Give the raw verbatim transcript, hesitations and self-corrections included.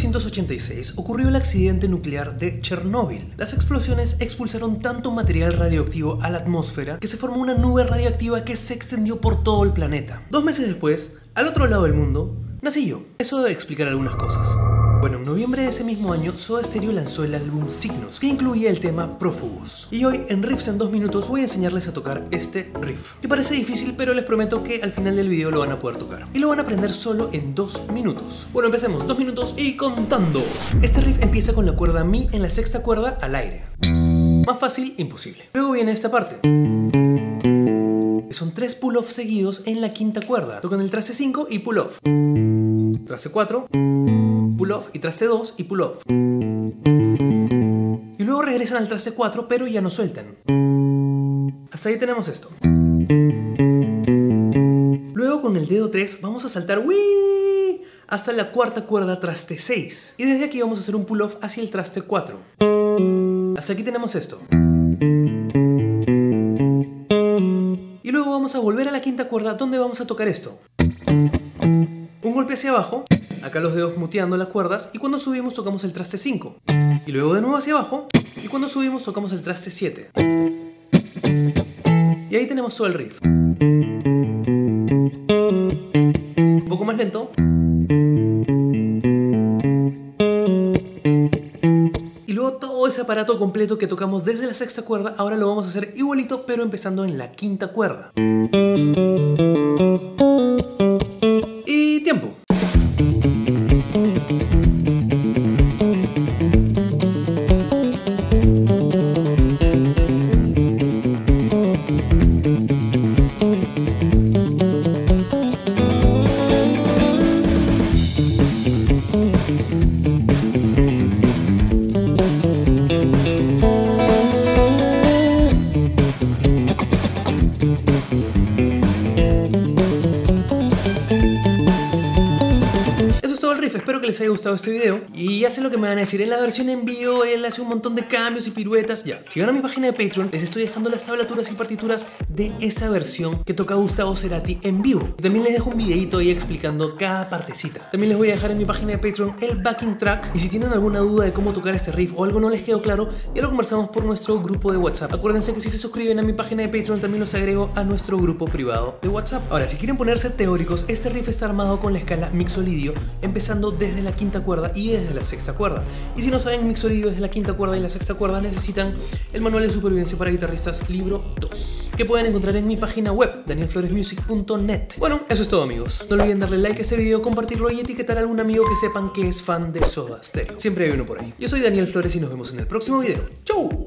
novecientos ochenta y seis ocurrió el accidente nuclear de Chernóbil. Las explosiones expulsaron tanto material radioactivo a la atmósfera que se formó una nube radioactiva que se extendió por todo el planeta. Dos meses después, al otro lado del mundo, nací yo. Eso debe explicar algunas cosas. Bueno, en noviembre de ese mismo año, Soda Stereo lanzó el álbum Signos, que incluía el tema Prófugos. Y hoy, en Riffs en dos minutos, voy a enseñarles a tocar este riff, que parece difícil, pero les prometo que al final del video lo van a poder tocar. Y lo van a aprender solo en dos minutos. Bueno, empecemos, dos minutos y contando. Este riff empieza con la cuerda Mi en la sexta cuerda al aire. Más fácil, imposible. Luego viene esta parte. Son tres pull-off seguidos en la quinta cuerda. Tocan el traste cinco y pull-off. Traste cuatro, pull-off, y traste dos y pull-off. Y luego regresan al traste cuatro, pero ya no sueltan. Hasta ahí tenemos esto. Luego con el dedo tres vamos a saltar ¡wii! Hasta la cuarta cuerda traste seis. Y desde aquí vamos a hacer un pull-off hacia el traste cuatro. Hasta aquí tenemos esto. Y luego vamos a volver a la quinta cuerda, donde vamos a tocar esto. Un golpe hacia abajo, acá los dedos muteando las cuerdas, y cuando subimos tocamos el traste cinco. Y luego de nuevo hacia abajo, y cuando subimos tocamos el traste siete. Y ahí tenemos todo el riff. Un poco más lento. Y luego todo ese aparato completo que tocamos desde la sexta cuerda, ahora lo vamos a hacer igualito, pero empezando en la quinta cuerda. Y tiempo. Espero que les haya gustado este video. Y ya sé lo que me van a decir. En la versión en vivo él hace un montón de cambios y piruetas. Ya, si van a mi página de Patreon, les estoy dejando las tablaturas y partituras de esa versión que toca Gustavo Cerati en vivo. También les dejo un videito ahí explicando cada partecita. También les voy a dejar en mi página de Patreon el backing track. Y si tienen alguna duda de cómo tocar este riff o algo no les quedó claro, ya lo conversamos por nuestro grupo de WhatsApp. Acuérdense que si se suscriben a mi página de Patreon, también los agrego a nuestro grupo privado de WhatsApp. Ahora, si quieren ponerse teóricos, este riff está armado con la escala Mixolydian, empezando desde la quinta cuerda y desde la sexta cuerda. Y si no saben Mixolydian desde la quinta cuerda y la sexta cuerda, necesitan el manual de supervivencia para guitarristas libro dos, que pueden encontrar en mi página web, daniel flores music punto net. Bueno, eso es todo, amigos. No olviden darle like a este video, compartirlo y etiquetar a algún amigo que sepan que es fan de Soda Stereo. Siempre hay uno por ahí. Yo soy Daniel Flores y nos vemos en el próximo video. ¡Chau!